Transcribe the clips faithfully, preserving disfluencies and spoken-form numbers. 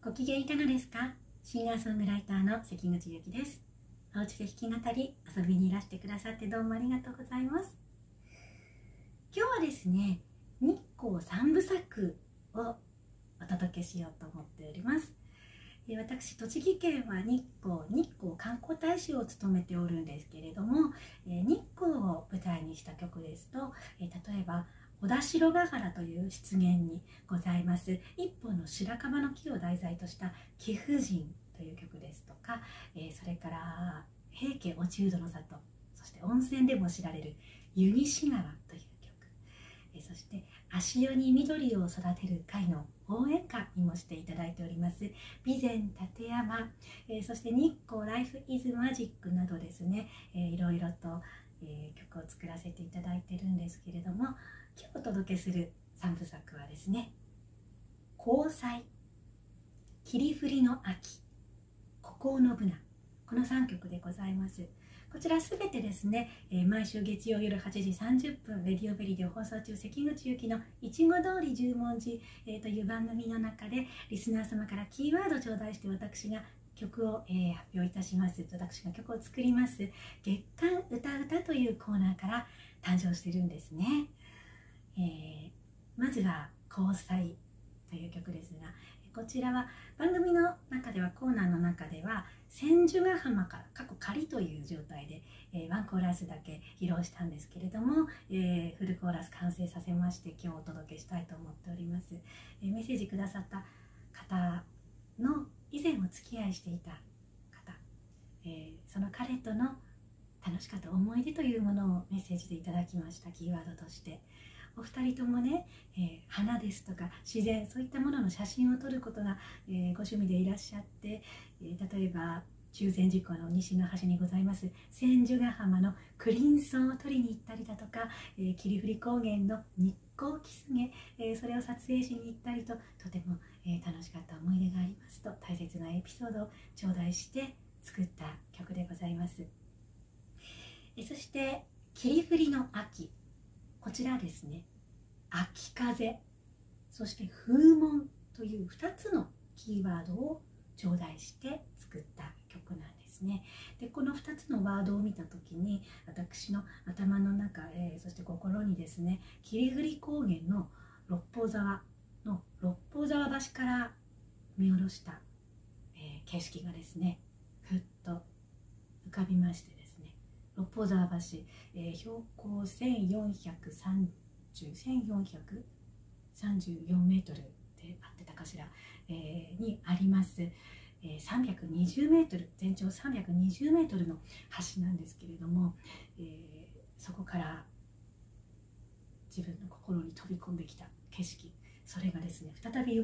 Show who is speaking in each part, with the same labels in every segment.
Speaker 1: ご機嫌いかがですか？シンガーソングライターの関口ゆきです。お家で弾き語り遊びにいらしてくださってどうもありがとうございます。今日はですね、日光三部作をお届けしようと思っております。私、栃木県は日光日光観光大使を務めておるんですけれども、日光を舞台にした曲ですと、例えば小田代ヶ原という湿原にございます一本の白樺の木を題材とした貴婦人という曲ですとか、それから平家落人の里、そして温泉でも知られる湯西川という曲、そして足代に緑を育てる会の応援歌にもしていただいております備前立山、えー、そして日光ライフイズマジックなどですね、えー、いろいろと、えー、曲を作らせていただいているんですけれども、今日お届けする三部作はですね、交際、霧降りの秋、孤高のブナ、このさんきょくでございます。こちらすべてですね、えー、毎週月曜夜はちじさんじゅっぷん、レディオベリーで放送中、関口ゆきのいちご通り十文字、えー、という番組の中で、リスナー様からキーワード頂戴して私が曲を、えー、発表いたします。私が曲を作ります、月刊歌歌というコーナーから誕生しているんですね。えー、まずは交際という曲ですが、こちらは番組の中ではコーナーの中では千手ヶ浜から過去仮という状態で、えー、ワンコーラスだけ披露したんですけれども、えー、フルコーラス完成させまして今日お届けしたいと思っております。えー、メッセージくださった方の以前お付き合いしていた方、えー、その彼との楽しかった思い出というものをメッセージでいただきました。キーワードとしてお二人ともね、えー、花ですとか自然、そういったものの写真を撮ることが、えー、ご趣味でいらっしゃって、えー、例えば中禅寺湖の西の端にございます千手ヶ浜のクリンソンを撮りに行ったりだとか、えー、霧降高原の日光キスゲ、えー、それを撮影しに行ったりと、とても、えー、楽しかった思い出がありますと大切なエピソードを頂戴して作った曲でございます。えー、そして霧降りの秋、こちらですね、秋風、そして風紋というふたつのキーワードを頂戴して作った曲なんですね。でこのふたつのワードを見た時に私の頭の中、えー、そして心にですね、霧降高原の六方沢の六方沢橋から見下ろした、えー、景色がですね、ふっと浮かびましてですね、六方沢橋、えー、標高せんよんひゃくさんじゅう、せんよんひゃくさんじゅうよんメートルであってたかしら、えー、にあります、えー、さんびゃくにじゅうメートル、全長さんびゃくにじゅうメートルの橋なんですけれども、えー、そこから自分の心に飛び込んできた景色、それがですね再び蘇って、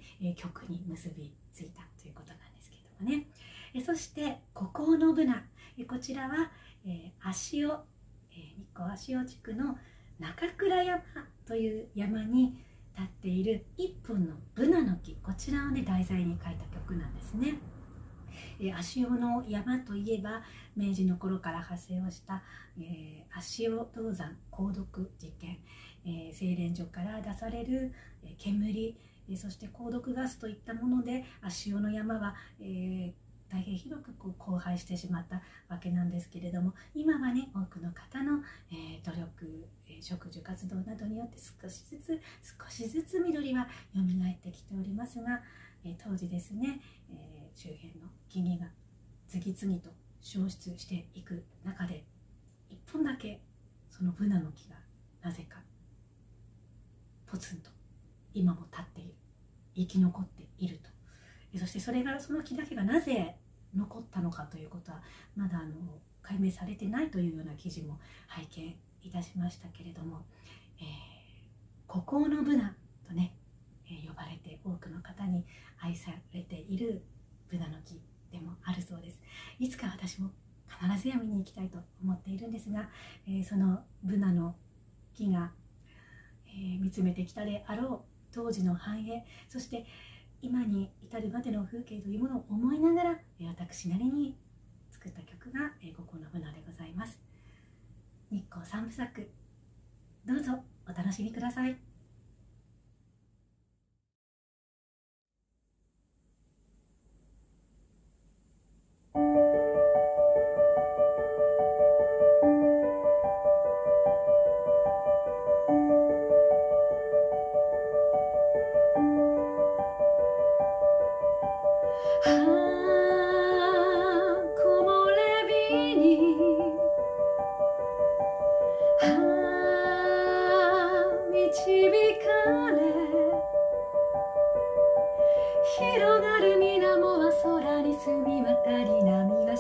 Speaker 1: えー、曲に結びついたということなんですけれどもね。えー、そして孤高のブナ、えー、こちらは、えー、足尾、えー、日光足尾地区の中倉山という山に立っている一本のブナの木、こちらをね題材に書いた曲なんですね。えー、足尾の山といえば明治の頃から発生をした、えー、足尾銅山鉱毒事件、えー、製錬所から出される、えー、煙、えー、そして鉱毒ガスといったもので足尾の山は、えー大変広くこう荒廃してしまったわけなんですけれども、今はね多くの方の、えー、努力、えー、植樹活動などによって少しずつ少しずつ緑は蘇ってきておりますが、えー、当時ですね、えー、周辺の木々が次々と消失していく中で一本だけそのブナの木がなぜかポツンと今も立っている、生き残っていると。そしてそれがその木だけがなぜ残ったのかということはまだあの解明されてないというような記事も拝見いたしましたけれども、えー、孤高のブナとね、えー、呼ばれて多くの方に愛されているブナの木でもあるそうです。いつか私も必ずや見に行きたいと思っているんですが、えー、そのブナの木が、えー、見つめてきたであろう当時の繁栄、そして今に至るまでの風景というものを思いながら私なりに作った曲が「孤高のブナ」でございます。日光三部作、どうぞお楽しみください。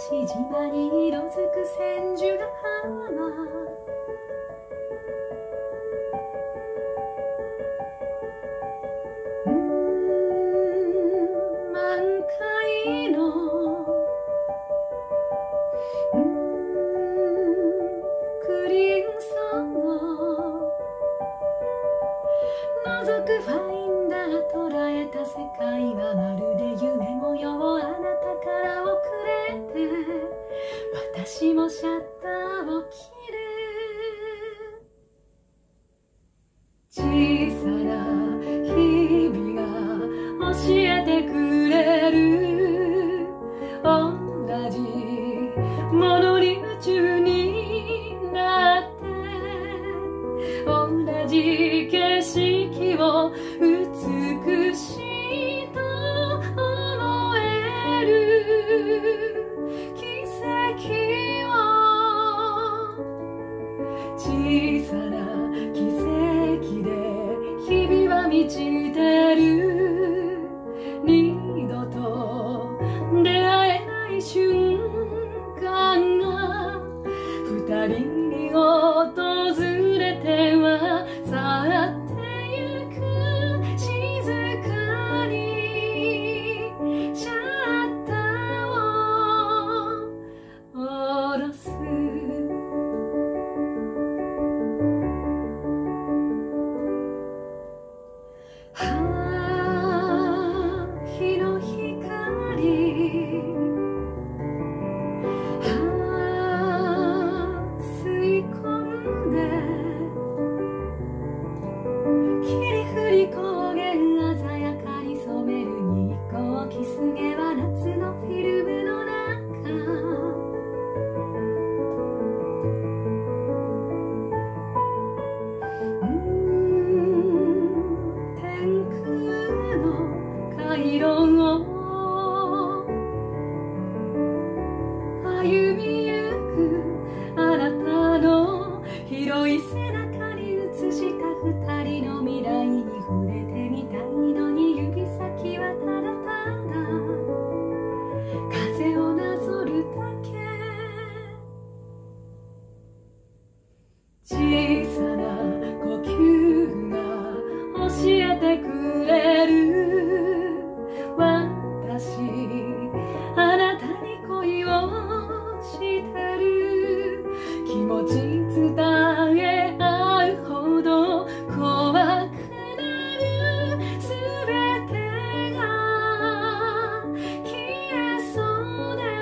Speaker 1: 島に色づく千住ヶ浜、うーん満開のうーんクリームソンを覗くファインダー捉えた世界はまるで夢模様、あなたから遅れて私もシャッターを切る。小さな日々が教えてくれる、同じものに夢中になって同じ景色を美しいと思える奇跡を、小さな奇跡で日々は満ちてる、二度と出会えない瞬間が二人に訪れては去ってゆく、静かにシャッターを下ろす。はあ、日の光、はあ、吸い込んで霧降り高原鮮やかに染める日光、キスゲは夏のフィルムの中、うーん天空の回廊を歩みゆくあなたの広い背中に映した二人の未来に触れてみたいのに、指先はただただ風をなぞるだけ。小さな呼吸が教えてくれる、私あなたに恋をしてる、気持ち伝え合うほど怖くなる、すべてが消えそうで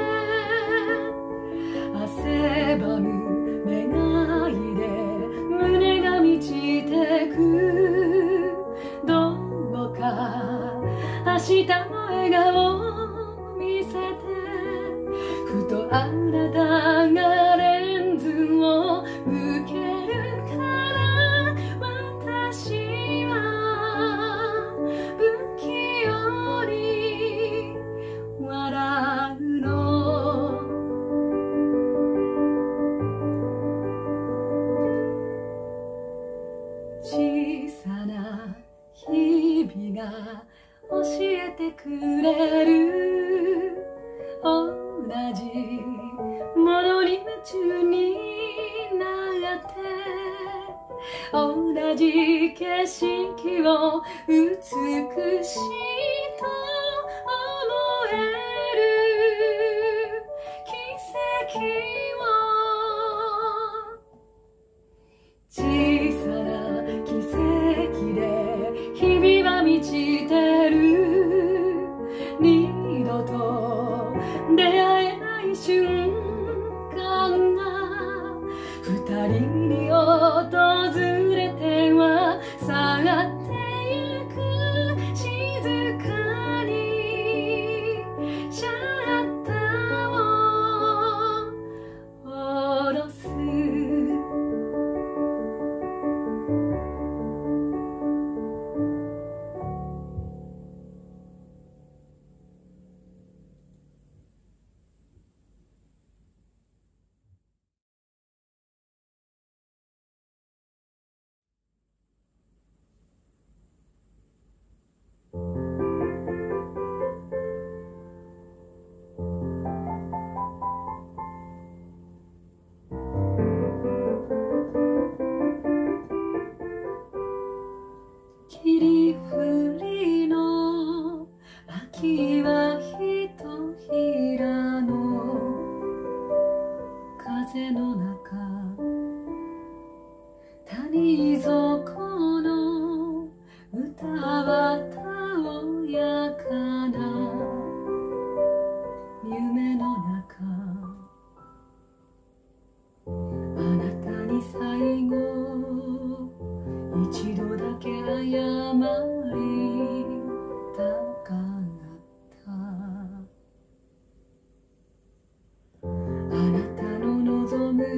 Speaker 1: 汗ばむ願いで胸が満ちてく、どうか明日も笑顔を見せて、ふとあなたがレンズを向けるから私は不器用に笑うの。小さな日々が教えてくれる、同じものに夢中になって同じ景色を美しいと思える奇跡を、小さな奇跡で日々は満ちてる、二度と出会えない瞬間が二人に訪れては去ってゆく、静降りの秋はひとひらの風の中、谷底の歌はたおやかな夢の中、あなたに最後一度だけ謝りたかったあなたの望む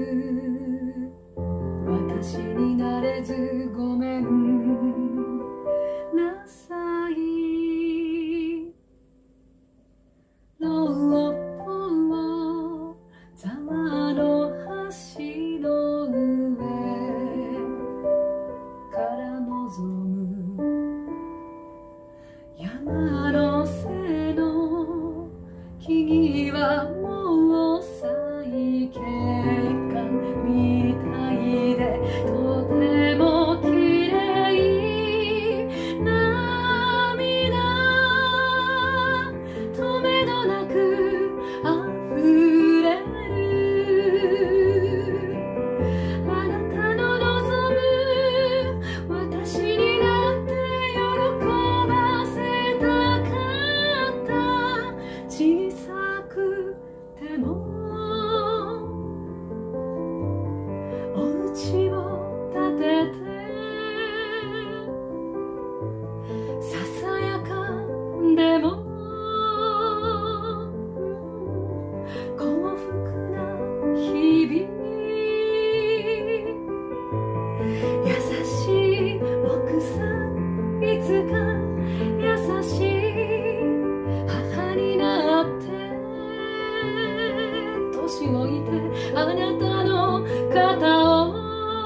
Speaker 1: 私になれずごめんなさい。六方ざまの橋の上から望む山の背の木々はもう咲いてかみたいでとてもきれい涙とめどなく溢れるあなたの望む私になって喜ばせたかった小さくてもお家を建ててささやかでも幸福な日々優しい奥さんいつか優しい母になって年老いてあなたの肩を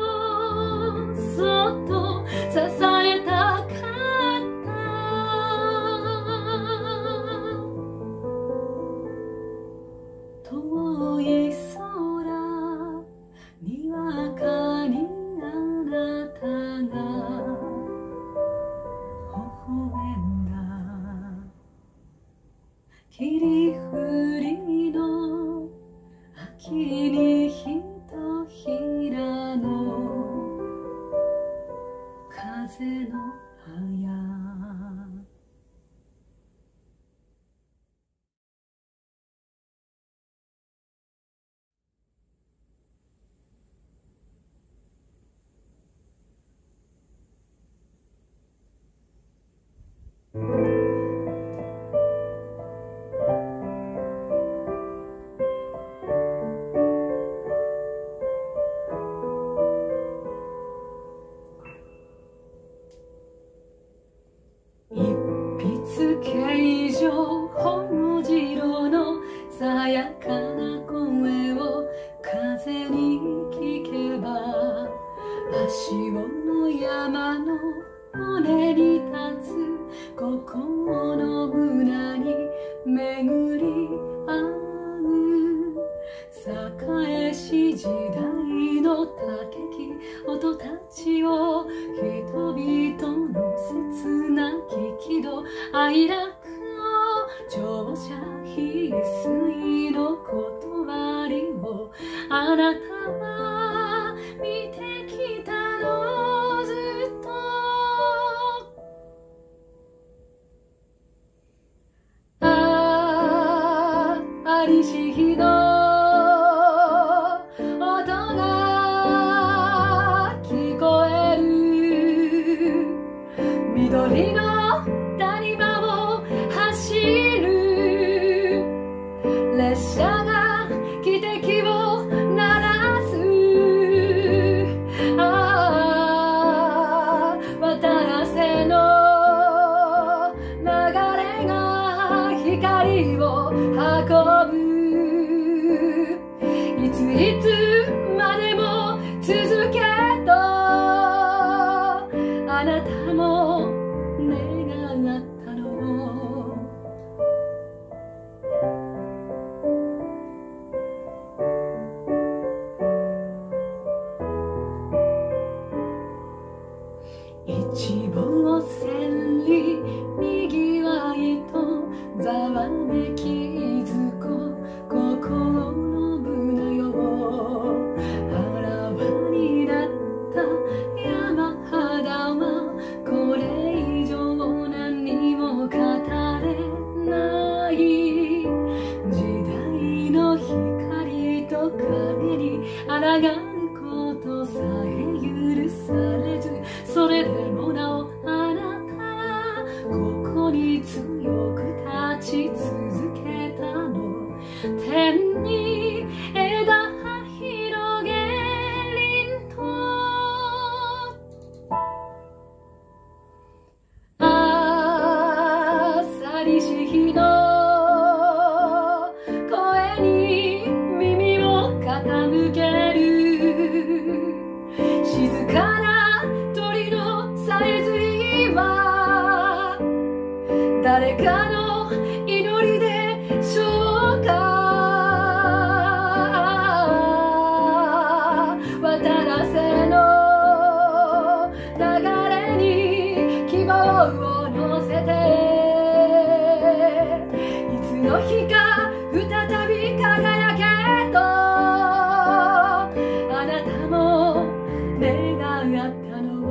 Speaker 1: そっと支えたかった遠い空にわかにあなたが微笑んだ霧降りの秋にひとひらの風の葉や形状ほじろのさやかな声を風に聞けば足尾の山の尾根に立つ心の胸に巡り合う栄し時代の高き音たちを人々の切なき喜怒哀楽を乗車必須の断りをあなたは見てきたのずっとああありし日の緑の谷間を走る列車が汽笛を鳴らすああ渡らせの流れが光を運ぶいついつまでも続けとあなたも願ったのに強く立ち続けたの。天に枝広げ凛と、あさりし日の声に耳を傾ける。静かな鳥のさえずりは誰かの祈りでしょうか。渡らせの流れに希望を乗せて、いつの日か再び輝けとあなたも願ったの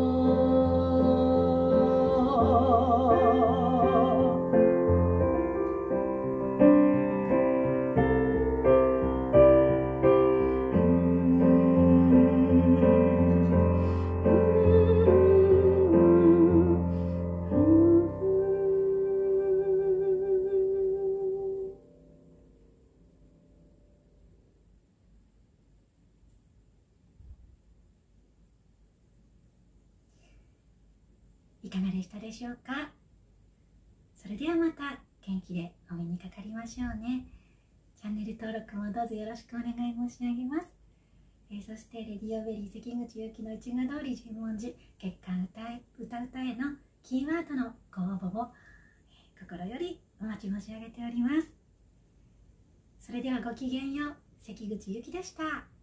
Speaker 1: いかがでしたでしょうか。それではまた元気でお目にかかりましょうね。チャンネル登録もどうぞよろしくお願い申し上げます。えー、そしてレディオベリー関口由紀の一画通り十文字月間歌え歌歌へのキーワードのご応募を、えー、心よりお待ち申し上げております。それではごきげんよう。関口由紀でした。